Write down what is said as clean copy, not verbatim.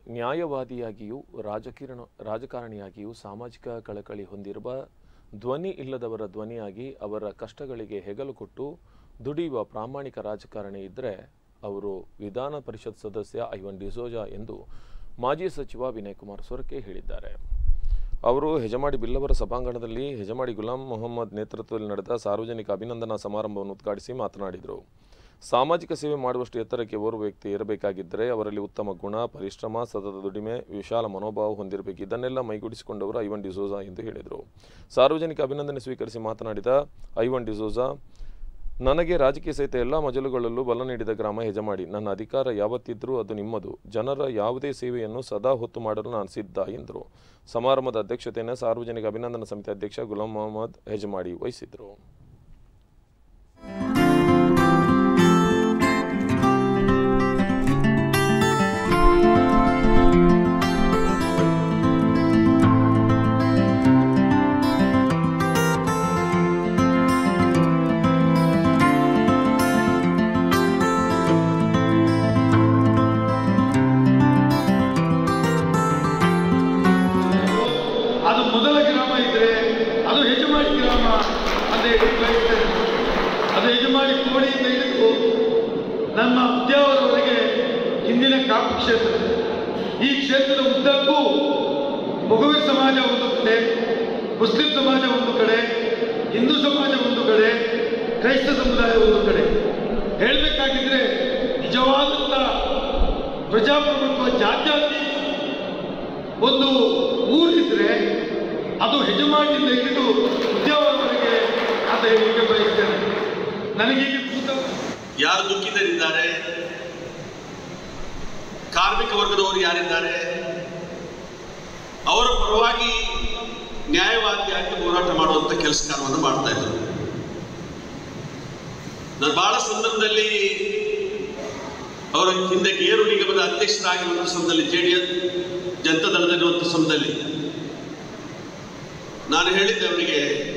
ನ್ಯಾಯವಾದಿಯಾಗಿಯೂ ರಾಜಕಾರಣಿಯಾಗಿಯೂ ಸಾಮಾಜಿಕ ಕಳಕಳಿ ಹೊಂದಿರುವ ಧ್ವನಿ ಇಲ್ಲದವರ ಧ್ವನಿಯಾಗಿ ಅವರ ಕಷ್ಟಗಳಿಗೆ ಹೆಗಲು ಕೊಟ್ಟು ದುಡಿಯುವ ಪ್ರಾಮಾಣಿಕ ರಾಜಕಾರಣಿ ಇದ್ದರೆ ಅವರು ವಿಧಾನ ಪರಿಷತ್ ಸದಸ್ಯ ಐವನ್ ಡಿಸೋಜಾ ಎಂದು ಮಾಜಿ ಸಚಿವ ವಿನಯ್ ಕುಮಾರ್ ಸೊರಕೆ ಹೇಳಿದ್ದಾರೆ. ಅವರು ಹೆಜಮಾಡಿ ಬಿಲ್ಲವರ ಸಭಾಂಗಣದಲ್ಲಿ ಹೆಜಮಾಡಿ ಗುಲಾಂ ಮೊಹಮ್ಮದ್ ನೇತೃತ್ವದಲ್ಲಿ ನಡೆದ ಸಾರ್ವಜನಿಕ ಅಭಿನಂದನಾ ಸಮಾರಂಭವನ್ನು ಉದ್ಘಾಟಿಸಿ ಮಾತನಾಡಿದರು. ಸಾಮಾಜಿಕ ಸೇವೆ ಮಾಡುವಷ್ಟು ಎತ್ತರಕ್ಕೆ ಓರ್ವ ವ್ಯಕ್ತಿ ಇರಬೇಕಾಗಿದ್ದರೆ ಅವರಲ್ಲಿ ಉತ್ತಮ ಗುಣ, ಪರಿಶ್ರಮ, ಸತತ ದುಡಿಮೆ, ವಿಶಾಲ ಮನೋಭಾವ ಹೊಂದಿರಬೇಕು. ಇದನ್ನೆಲ್ಲ ಮೈಗೂಡಿಸಿಕೊಂಡವರು ಐವನ್ ಡಿಸೋಜಾ ಎಂದು ಹೇಳಿದರು. ಸಾರ್ವಜನಿಕ ಅಭಿನಂದನೆ ಸ್ವೀಕರಿಸಿ ಮಾತನಾಡಿದ ಐವನ್ ಡಿಸೋಜಾ, ನನಗೆ ರಾಜಕೀಯ ಸಹಿತ ಎಲ್ಲ ಮಜಲುಗಳಲ್ಲೂ ಬಲ ನೀಡಿದ ಗ್ರಾಮ ಹೆಜಮಾಡಿ. ನನ್ನ ಅಧಿಕಾರ ಯಾವತ್ತಿದ್ರೂ ಅದು ನಿಮ್ಮದು. ಜನರ ಯಾವುದೇ ಸೇವೆಯನ್ನು ಸದಾ ಹೊತ್ತು ಮಾಡಲು ನಾನು ಸಿದ್ಧ ಎಂದರು. ಸಮಾರಂಭದ ಅಧ್ಯಕ್ಷತೆಯನ್ನು ಸಾರ್ವಜನಿಕ ಅಭಿನಂದನಾ ಸಮಿತಿ ಅಧ್ಯಕ್ಷ ಗುಲಾಂ ಮೊಹಮ್ಮದ್ ಹೆಜಮಾಡಿ ವಹಿಸಿದರು. ಅದು ಮೊದಲ ಗ್ರಾಮ ಇದ್ರೆ ಅದು ಹೆಜಮಾಡಿ ಗ್ರಾಮ ಅಂತ ಬಯಸ್ತೇನೆ. ಅದು ಹೆಜಮಾಡಿ ಕೋಡಿಯಿಂದ ಹಿಡಿದು ನಮ್ಮ ಉದ್ಯಾವರವರೆಗೆ ಹಿಂದಿನ ಕಾಪು ಕ್ಷೇತ್ರ. ಈ ಕ್ಷೇತ್ರದ ಉದ್ದಕ್ಕೂ ಮೊಗವೀರ್ ಸಮಾಜ ಒಂದು ಕಡೆ, ಮುಸ್ಲಿಂ ಸಮಾಜ ಒಂದು ಕಡೆ, ಹಿಂದೂ ಸಮಾಜ ಒಂದು ಕಡೆ, ಕ್ರೈಸ್ತ ಸಮುದಾಯ ಒಂದು ಕಡೆ. ಹೇಳಬೇಕಾಗಿದ್ರೆ ನಿಜವಾದಂಥ ಪ್ರಜಾಪ್ರಭುತ್ವ ಜಾತ್ಯಾತೀತ ಒಂದು ಊರಿದ್ರೆ ಅದು ಹೆಜಮಾಡಿಯಿಂದ ಹಿಡಿದು ಉದ್ಯಾವರವರೆಗೆ ಅಂತ ಹೇಳಿಕೆ ಬಯಸ್ತೇನೆ. ನನಗೀಗ ಯಾರು ದುಃಖಿತರಿದ್ದಾರೆ, ಕಾರ್ಮಿಕ ವರ್ಗದವರು ಯಾರಿದ್ದಾರೆ, ಅವರ ಪರವಾಗಿ ನ್ಯಾಯವಾದಿಯಾಗಿ ಹೋರಾಟ ಮಾಡುವಂಥ ಕೆಲಸ ಕಾರ್ಯವನ್ನು ಮಾಡ್ತಾ ಇದ್ದರು. ನಾನು ಬಹಳ ಸಂದರ್ಭದಲ್ಲಿ ಅವರ ಹಿಂದೆ ಗೇರು ನಿಗಮದ ಅಧ್ಯಕ್ಷರಾಗಿರುವಂಥ ಸಮಯದಲ್ಲಿ JDS ಜನತಾ ದಳದಲ್ಲಿರುವಂಥ ಸಮಯದಲ್ಲಿ ನಾನು ಹೇಳಿದ್ದೆ ಅವರಿಗೆ,